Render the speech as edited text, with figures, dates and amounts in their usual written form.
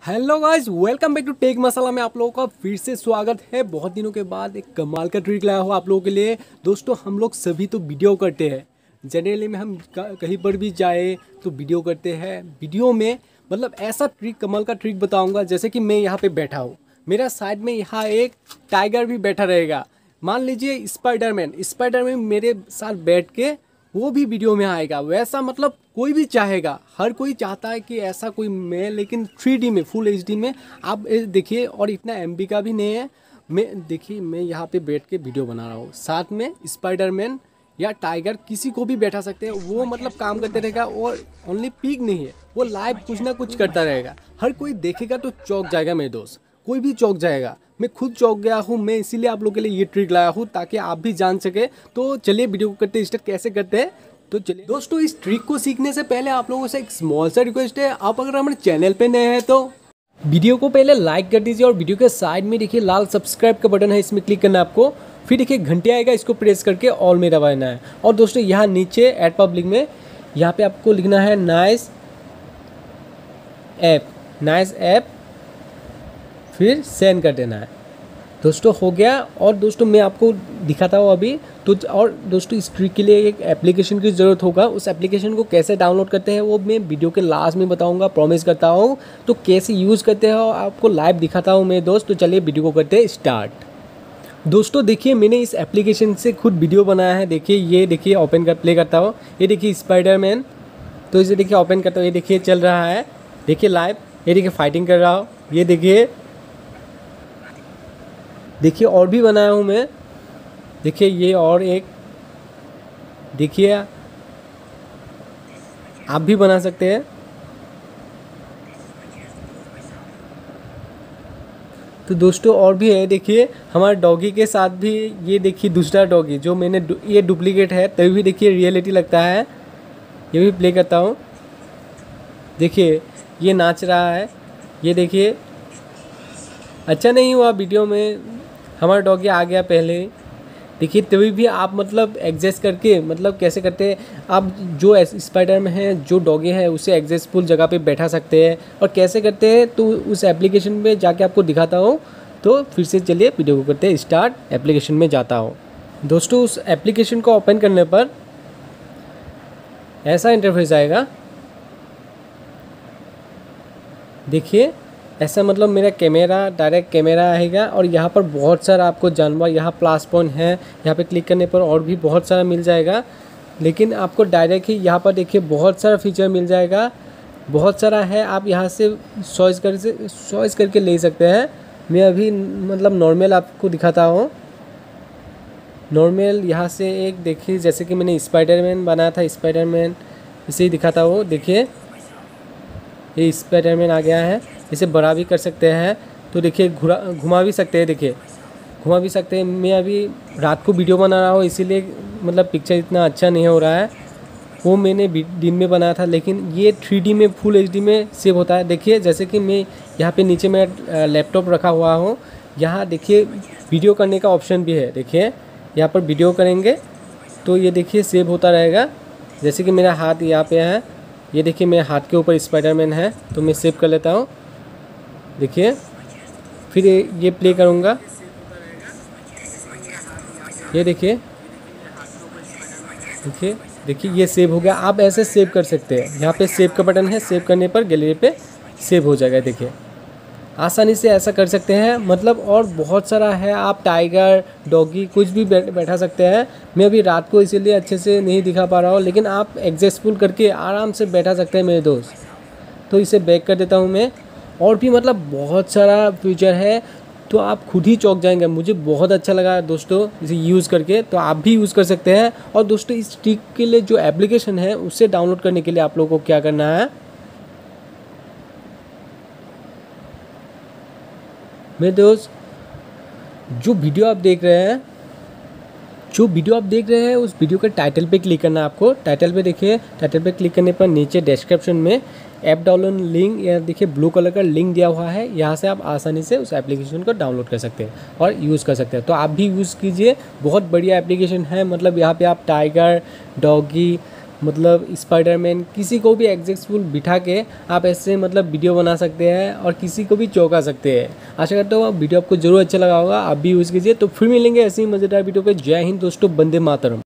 Hello guys, welcome back to Tech Masala में आप लोगों का फिर से स्वागत है। बहुत दिनों के बाद एक कमाल का ट्रिक लाया हुआ आप लोगों के लिए। दोस्तों, हम लोग सभी तो वीडियो करते हैं। जनरली में हम कहीं पर भी जाए तो वीडियो करते हैं। वीडियो में मतलब ऐसा ट्रिक, कमाल का ट्रिक बताऊंगा। जैसे कि मैं यहाँ पे बैठा हूँ, मेरा साइड में यहाँ एक टाइगर भी बैठा रहेगा। मान लीजिए स्पाइडरमैन मेरे साथ बैठ के वो भी वीडियो में आएगा। वैसा मतलब कोई भी चाहेगा, हर कोई चाहता है कि ऐसा कोई मैं, लेकिन 3D में, फुल HD में आप देखिए। और इतना MB का भी नहीं है। मैं यहाँ पे बैठ के वीडियो बना रहा हूँ, साथ में स्पाइडरमैन या टाइगर किसी को भी बैठा सकते हैं। वो मतलब काम करते रहेगा और ओनली पीक नहीं है, वो लाइव कुछ ना कुछ करता रहेगा। हर कोई देखेगा तो चौंक जाएगा मेरे दोस्त, कोई भी चौंक जाएगा। मैं खुद चौंक गया हूँ। मैं इसीलिए आप लोगों के लिए ये ट्रिक लाया हूँ ताकि आप भी जान सके। तो चलिए वीडियो को करते स्टार्ट कैसे करते हैं। तो चलिए दोस्तों, इस ट्रिक को सीखने से पहले आप लोगों से एक स्मॉल सा रिक्वेस्ट है। आप अगर हमारे चैनल पे नए हैं तो वीडियो को पहले लाइक कर दीजिए और वीडियो के साइड में देखिए लाल सब्सक्राइब का बटन है, इसमें क्लिक करना है आपको। फिर देखिए घंटी आएगा, इसको प्रेस करके ऑल में दबाना है। और दोस्तों, यहाँ नीचे एड पब्लिक में यहाँ पे आपको लिखना है नाइस ऐप, फिर सेंड कर देना है। दोस्तों हो गया। और दोस्तों मैं आपको दिखाता हूँ अभी तो। और दोस्तों, इस ट्रिक के लिए एक एप्लीकेशन की ज़रूरत होगा। उस एप्लीकेशन को कैसे डाउनलोड करते हैं वो मैं वीडियो के लास्ट में बताऊंगा, प्रॉमिस करता हूँ। तो कैसे यूज़ करते हैं आपको लाइव दिखाता हूँ मैं दोस्त। तो चलिए वीडियो को करते हैं स्टार्ट। दोस्तों देखिए, मैंने इस एप्लीकेशन से खुद वीडियो बनाया है। देखिए, ये देखिए, ओपन कर प्ले करता हूँ। ये देखिए स्पाइडरमैन, तो इसे देखिए ओपन करता हूँ। ये देखिए चल रहा है, देखिए लाइव। ये देखिए फाइटिंग कर रहा हूँ, ये देखिए और भी बनाया हूँ मैं। देखिए ये और एक, देखिए आप भी बना सकते हैं। तो दोस्तों और भी है। देखिए हमारे डॉगी के साथ भी, ये देखिए दूसरा डॉगी जो मैंने ये डुप्लीकेट है, तभी भी देखिए रियलिटी लगता है। ये भी प्ले करता हूँ। देखिए ये नाच रहा है, ये देखिए। अच्छा नहीं हुआ वीडियो में, हमारा डॉगी आ गया पहले। देखिए तभी भी आप मतलब एडजस्ट करके, मतलब कैसे करते हैं आप, जो स्पाइडर में है, जो डॉगी है, उसे एडजस्टफुल जगह पे बैठा सकते हैं। और कैसे करते हैं तो उस एप्लीकेशन में जाके आपको दिखाता हूँ। तो फिर से चलिए वीडियो को करते हैं स्टार्ट। एप्लीकेशन में जाता हूँ। दोस्तों, उस एप्लीकेशन को ओपन करने पर ऐसा इंटरफेस आएगा। देखिए ऐसा मतलब मेरा कैमरा, डायरेक्ट कैमरा आएगा। और यहाँ पर बहुत सारा आपको जानवर, यहाँ प्लस पॉइंट है, यहाँ पे क्लिक करने पर और भी बहुत सारा मिल जाएगा। लेकिन आपको डायरेक्ट ही यहाँ पर देखिए बहुत सारा फीचर मिल जाएगा, बहुत सारा है। आप यहाँ से चॉइस करके ले सकते हैं। मैं अभी मतलब नॉर्मल आपको दिखाता हूँ। नॉर्मल यहाँ से एक देखिए, जैसे कि मैंने स्पाइडरमैन बनाया था, स्पाइडरमैन इसे ही दिखाता हूँ। देखिए ये स्पाइडरमैन आ गया है। इसे बड़ा भी कर सकते हैं, तो देखिए घुमा भी सकते हैं। देखिए घुमा भी सकते हैं। मैं अभी रात को वीडियो बना रहा हूँ, इसीलिए मतलब पिक्चर इतना अच्छा नहीं हो रहा है। वो मैंने दिन में बनाया था, लेकिन ये 3D में, फुल HD में सेव होता है। देखिए जैसे कि मैं यहाँ पे नीचे मेरा लैपटॉप रखा हुआ हूँ, यहाँ देखिए वीडियो करने का ऑप्शन भी है। देखिए यहाँ पर वीडियो करेंगे तो ये देखिए सेव होता रहेगा। जैसे कि मेरा हाथ यहाँ पे है, ये देखिए मेरे हाथ के ऊपर स्पाइडरमैन है, तो मैं सेव कर लेता हूँ। देखिए फिर ये प्ले करूँगा। ये देखिए देखिए ये सेव हो गया। आप ऐसे सेव कर सकते हैं। यहाँ पे सेव का बटन है, सेव करने पर गैलरी पे सेव हो जाएगा। देखिए आसानी से ऐसा कर सकते हैं मतलब। और बहुत सारा है, आप टाइगर, डॉगी कुछ भी बैठा सकते हैं। मैं अभी रात को इसीलिए अच्छे से नहीं दिखा पा रहा हूँ, लेकिन आप एडजस्टफुल करके आराम से बैठा सकते हैं मेरे दोस्त। तो इसे बैक कर देता हूँ मैं। और भी मतलब बहुत सारा फीचर है, तो आप खुद ही चौंक जाएंगे। मुझे बहुत अच्छा लगा दोस्तों इसे यूज़ करके, तो आप भी यूज़ कर सकते हैं। और दोस्तों, इस ट्रिक के लिए जो एप्लीकेशन है उसे डाउनलोड करने के लिए आप लोगों को क्या करना है, मेरे दोस्त, जो वीडियो आप देख रहे हैं उस वीडियो के टाइटल पे क्लिक करना है आपको। टाइटल पे देखिए, टाइटल पे क्लिक करने पर नीचे डिस्क्रिप्शन में ऐप डाउनलोड लिंक, या देखिए ब्लू कलर का लिंक दिया हुआ है। यहाँ से आप आसानी से उस एप्लीकेशन को डाउनलोड कर सकते हैं और यूज़ कर सकते हैं। तो आप भी यूज़ कीजिए, बहुत बढ़िया एप्लीकेशन है। मतलब यहाँ पे आप टाइगर, डॉगी, मतलब स्पाइडरमैन, किसी को भी एग्जैक्टफुल बिठा के आप ऐसे मतलब वीडियो बना सकते हैं और किसी को भी चौंका सकते हैं। आशा करता हूँ वीडियो आपको जरूर अच्छा लगा होगा, आप भी यूज़ कीजिए। तो फिर मिलेंगे ऐसी ही मज़ेदार वीडियो पे। जय हिंद दोस्तों, वंदे मातरम।